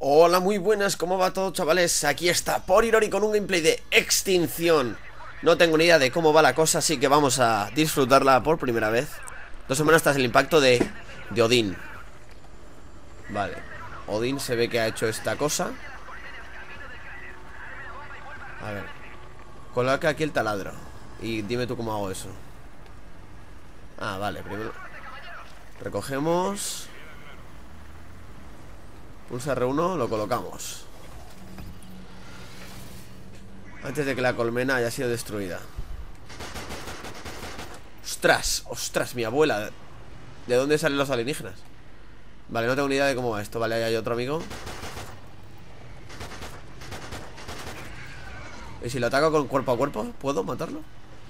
Hola, muy buenas, ¿cómo va todo, chavales? Aquí está Porirori con un gameplay de Extinción. No tengo ni idea de cómo va la cosa, así que vamos a disfrutarla por primera vez. 2 semanas tras el impacto de Odín. Vale, Odín se ve que ha hecho esta cosa. A ver, coloca aquí el taladro y dime tú cómo hago eso. Ah, vale, primero recogemos. Pulsa R1, lo colocamos antes de que la colmena haya sido destruida. ¡Ostras! ¡Ostras! Mi abuela. ¿De dónde salen los alienígenas? Vale, no tengo ni idea de cómo va esto. Vale, ahí hay otro amigo. ¿Y si lo ataco con cuerpo a cuerpo? ¿Puedo matarlo?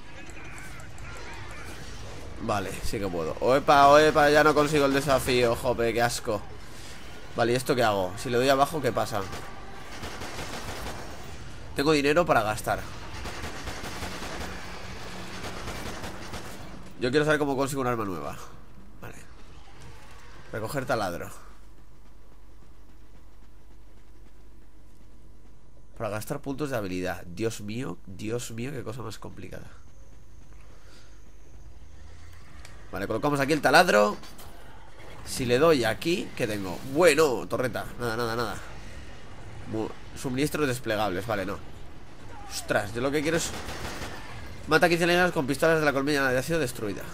Vale, sí que puedo. ¡Oepa, oepa! Ya no consigo el desafío. Jope, qué asco. Vale, ¿y esto qué hago? Si le doy abajo, ¿qué pasa? Tengo dinero para gastar. Yo quiero saber cómo consigo un arma nueva. Vale. Recoger taladro. Para gastar puntos de habilidad. Dios mío, qué cosa más complicada. Vale, colocamos aquí el taladro. Si le doy aquí, ¿qué tengo? Bueno, torreta, nada. Suministros desplegables, vale, no. Ostras, yo lo que quiero es... Mata 15 alienígenas con pistolas de la colmena de ácido destruida.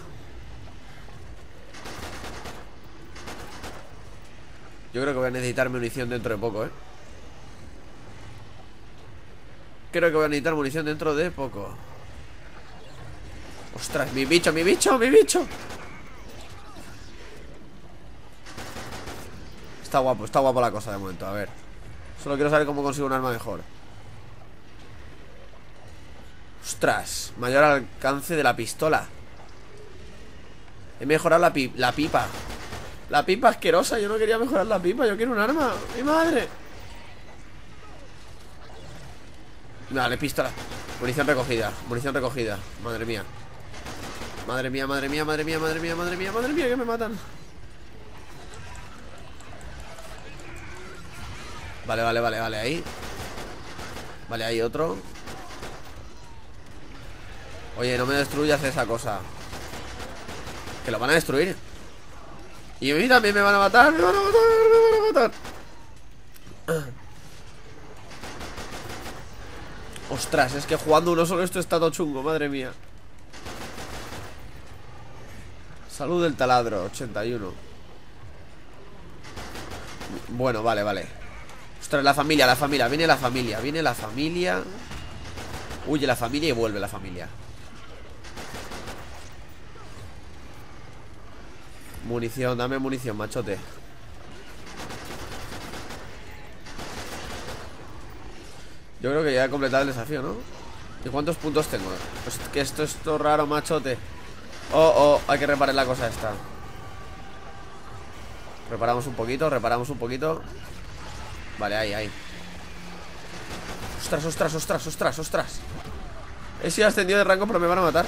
Yo creo que voy a necesitar munición dentro de poco, Creo que voy a necesitar munición dentro de poco. Ostras, mi bicho. Está guapo la cosa de momento, a ver. Solo quiero saber cómo consigo un arma mejor. Ostras, mayor alcance de la pistola. He mejorado la pipa. La pipa asquerosa, yo no quería mejorar la pipa. Yo quiero un arma, mi madre. Vale, pistola. Munición recogida, madre mía. Madre mía, que me matan. Vale, ahí. Vale, hay otro. Oye, no me destruyas esa cosa. Que lo van a destruir. Y a mí también me van a matar. Me van a matar. Ostras, es que jugando uno solo esto está todo chungo, madre mía. Salud del taladro, 81. Bueno, vale. Ostras, la familia, viene la familia. Huye la familia y vuelve la familia. Munición, dame munición, machote. Yo creo que ya he completado el desafío, ¿no? ¿Y cuántos puntos tengo? Pues que esto es todo raro, machote. Oh, hay que reparar la cosa esta. Reparamos un poquito. Vale, ahí. Ostras. He sido ascendido de rango, pero me van a matar.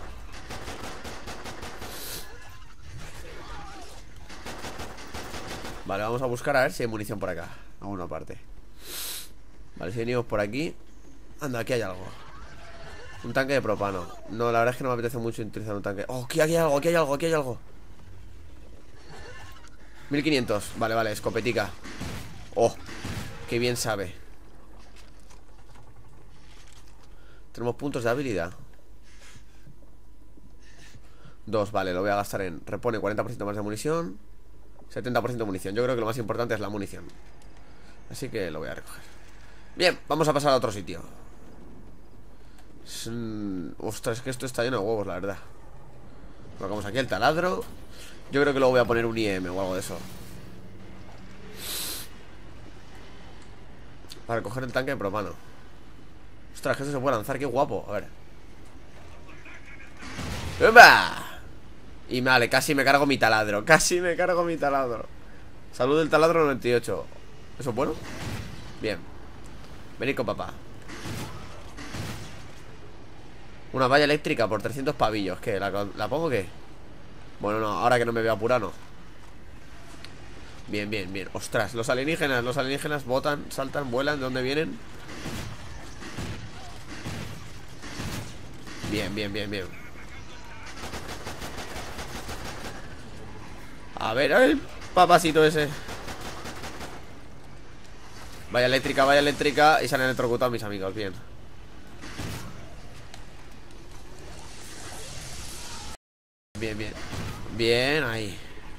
Vale, vamos a buscar a ver si hay munición por acá. Alguna parte. Vale, si venimos por aquí. Anda, aquí hay algo. Un tanque de propano. No, la verdad es que no me apetece mucho utilizar un tanque. Oh, aquí hay algo. 1500, vale, escopetica. Oh, qué bien sabe. Tenemos puntos de habilidad. 2, vale, lo voy a gastar en... Repone 40% más de munición, 70% de munición. Yo creo que lo más importante es la munición. Así que lo voy a recoger. Bien, vamos a pasar a otro sitio. Ostras, es que esto está lleno de huevos, la verdad. Colocamos aquí el taladro. Yo creo que luego voy a poner un IM o algo de eso. Para recoger el tanque de propano. Ostras, que esto se puede lanzar, qué guapo. A ver. ¡Epa! Y vale, casi me cargo mi taladro. Salud del taladro 98. ¿Eso es bueno? Bien. Venid con papá. Una valla eléctrica por 300 pavillos. ¿Qué? ¿La pongo o qué? Bueno, no, ahora que no me veo apurado, no. Bien, bien, bien. Ostras, los alienígenas botan, saltan, vuelan. ¿De dónde vienen? Bien, bien, bien, bien. A ver, el papacito ese. Vaya eléctrica. Y se han electrocutado mis amigos, bien. Bien, bien. Bien, ahí.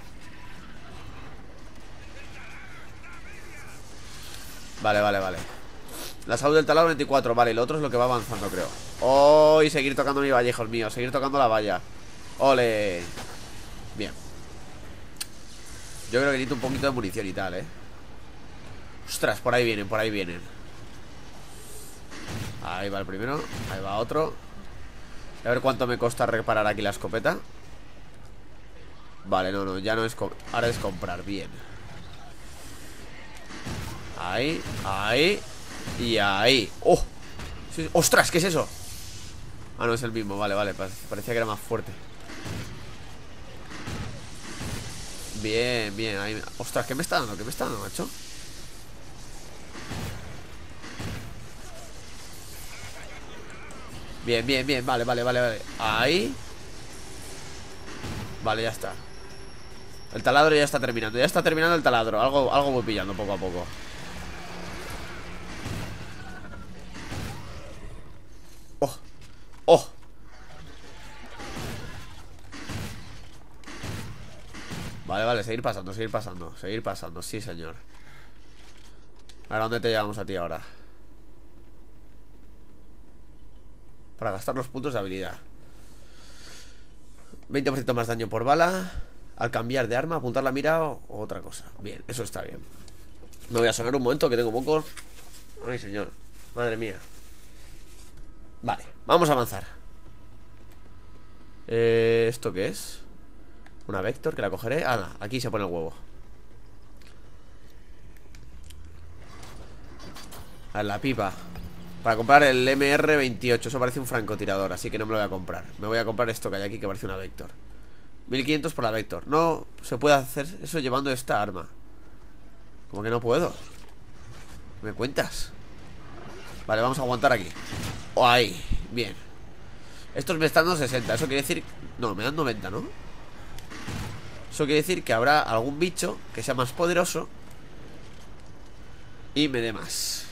Vale, vale, vale. La salud del taladro 24, vale, y lo otro es lo que va avanzando, creo. Oh, y seguir tocando mi valla, hijos míos. Seguir tocando la valla. Ole. Bien. Yo creo que necesito un poquito de munición y tal, Ostras, por ahí vienen, por ahí vienen. Ahí va el primero, ahí va otro. A ver cuánto me cuesta reparar aquí la escopeta. Vale, no, ya no es... Ahora es comprar, bien. Ahí, ahí y ahí. ¡Oh! Sí, ¡ostras! ¿Qué es eso? Ah, no, es el mismo, vale, vale. Parecía que era más fuerte. Bien, bien, ahí. Ostras, ¿qué me está dando? ¿Qué me está dando, macho? Bien, bien, bien, vale, vale, vale, vale. Ahí. Vale, ya está. El taladro ya está terminando. Ya está terminando el taladro. Algo voy pillando poco a poco. Oh, oh. Vale, vale, seguir pasando, seguir pasando. Seguir pasando, sí señor. Ahora, ¿dónde te llevamos a ti ahora? Para gastar los puntos de habilidad. 20% más daño por bala. Al cambiar de arma, apuntar la mira o otra cosa. Bien, eso está bien. Me voy a sonar un momento que tengo poco. Ay, señor, madre mía. Vale, vamos a avanzar. ¿Esto qué es? Una Vector que la cogeré. Ah, aquí se pone el huevo. A ver, la pipa. Para comprar el MR28. Eso parece un francotirador, así que no me lo voy a comprar. Me voy a comprar esto que hay aquí, que parece una Vector. 1500 por la Vector. No se puede hacer eso llevando esta arma. Como que no puedo. ¿Me cuentas? Vale, vamos a aguantar aquí. Oh, ahí, bien. Estos me están dando 60. Eso quiere decir... No, me dan 90, ¿no? Eso quiere decir que habrá algún bicho que sea más poderoso y me dé más.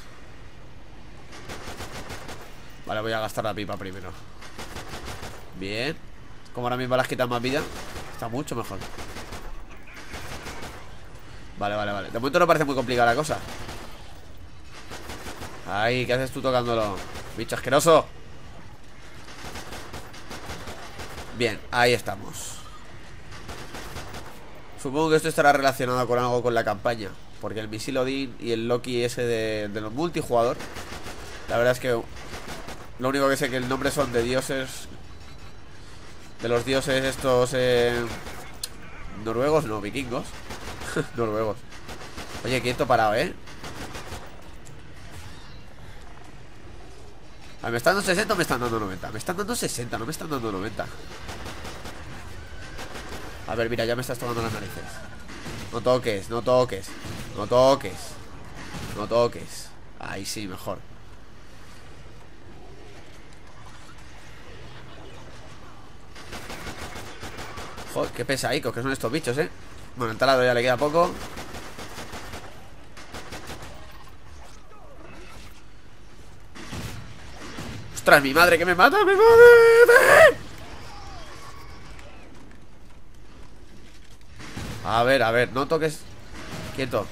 Vale, voy a gastar la pipa primero. Bien. Como ahora mismo las quitan más vida, está mucho mejor. Vale, vale, vale. De momento no parece muy complicada la cosa. Ahí, ¿qué haces tú tocándolo? Bicho asqueroso. Bien, ahí estamos. Supongo que esto estará relacionado con algo con la campaña, porque el misil Odin y el Loki ese de los multijugador, la verdad es que lo único que sé que el nombre son de dioses. De los dioses estos noruegos, no, vikingos. Noruegos. Oye, quieto parado, ¿eh? A ver, ¿me están dando 60 o me están dando 90? Me están dando 60, no me están dando 90. A ver, mira, ya me estás tocando las narices. No toques, no toques. No toques. No toques. Ahí sí, mejor. Joder, qué pesaicos que son estos bichos, Bueno, el taladro ya le queda poco. ¡Ostras, mi madre que me mata! ¡Mi madre! A ver, no toques. Quieto.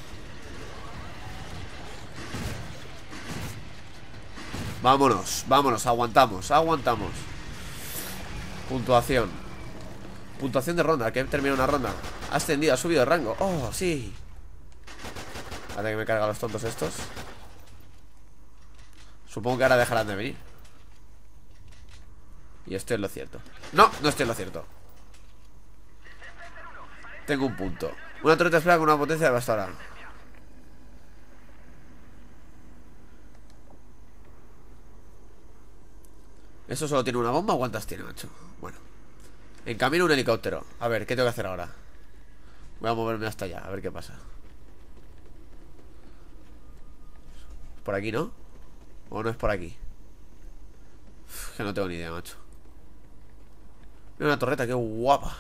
Vámonos, vámonos, aguantamos, aguantamos. Puntuación. Puntuación de ronda, que he terminado una ronda. Ha ascendido, ha subido de rango. Oh, sí. Ahora que me cargan los tontos estos. Supongo que ahora dejarán de venir. Y estoy en lo cierto. No, no estoy en lo cierto. Tengo un punto. Una torreta espera con una potencia devastadora. ¿Eso solo tiene una bomba o cuántas tiene, macho? Bueno. En camino un helicóptero. A ver, ¿qué tengo que hacer ahora? Voy a moverme hasta allá, a ver qué pasa. Por aquí, ¿no? ¿O no es por aquí? Uf, que no tengo ni idea, macho. Mira una torreta, qué guapa.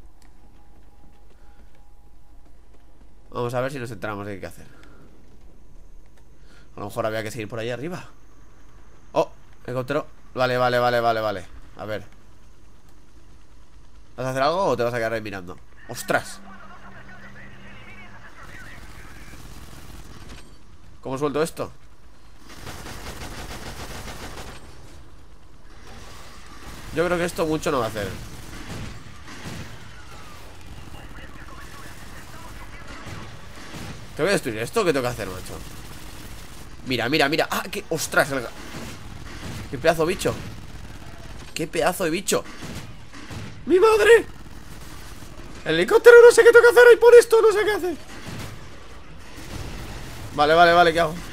Vamos a ver si nos enteramos de qué hay que hacer. A lo mejor había que seguir por ahí arriba. Oh, helicóptero. Vale. A ver. ¿Vas a hacer algo o te vas a quedar ahí mirando? ¡Ostras! ¿Cómo suelto esto? Yo creo que esto mucho no va a hacer. ¿Tengo que destruir esto o qué tengo que hacer, macho? Mira. ¡Ah, qué! ¡Ostras! ¡Qué pedazo de bicho! ¡Qué pedazo de bicho! ¡Mi madre! El helicóptero no sé qué tengo que hacer ahí por esto, no sé qué hacer. Vale, ¿qué hago?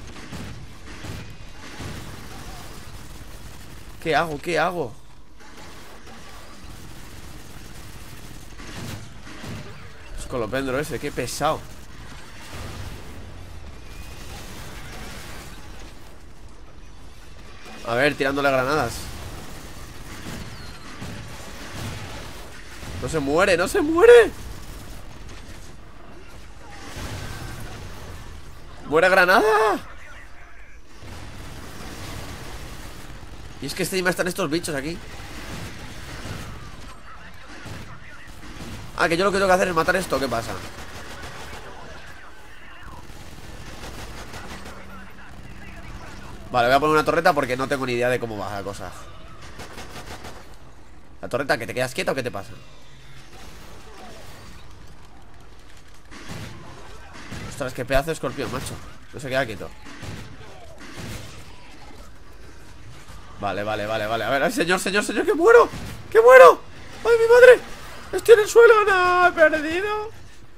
¿Qué hago? Escolopendro ese, qué pesado. A ver, tirándole granadas. No se muere. ¡Muere granada! Y es que encima están estos bichos aquí. Ah, que yo lo que tengo que hacer es matar esto, ¿qué pasa? Vale, voy a poner una torreta porque no tengo ni idea de cómo va la cosa. La torreta, ¿que te quedas quieta o qué te pasa? Ostras, qué pedazo de escorpión, macho. No se queda quieto. Vale. A ver, señor, que muero. ¡Que muero! ¡Ay, mi madre! Estoy en el suelo. ¡No! He perdido.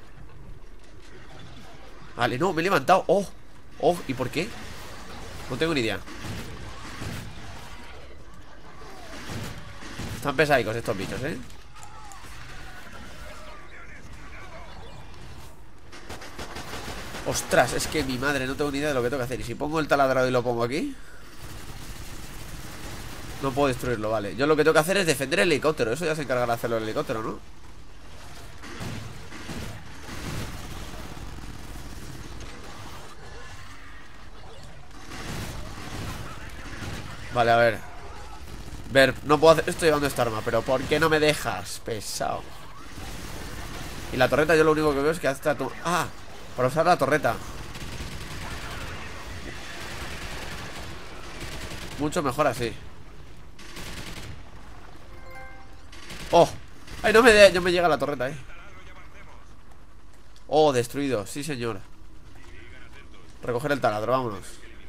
Vale, no, me he levantado. ¡Oh! ¿Y por qué? No tengo ni idea. Están pesadicos estos bichos, ¿eh? Ostras, es que mi madre, no tengo ni idea de lo que tengo que hacer. Y si pongo el taladro y lo pongo aquí, no puedo destruirlo, vale. Yo lo que tengo que hacer es defender el helicóptero. Eso ya se encargará de hacerlo el helicóptero, ¿no? Vale, a ver. Ver, no puedo hacer... Estoy llevando esta arma, pero ¿por qué no me dejas? Pesado. Y la torreta yo lo único que veo es que hace... Ah, para usar la torreta. Mucho mejor así. ¡Oh! ¡Ay, no me llega la torreta, ¡Oh, destruido! Sí, señor. Recoger el taladro, vámonos.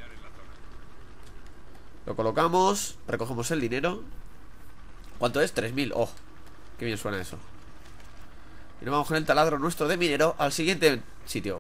Lo colocamos, recogemos el dinero. ¿Cuánto es? 3000, oh, qué bien suena eso. Y nos vamos con el taladro nuestro de minero al siguiente sitio.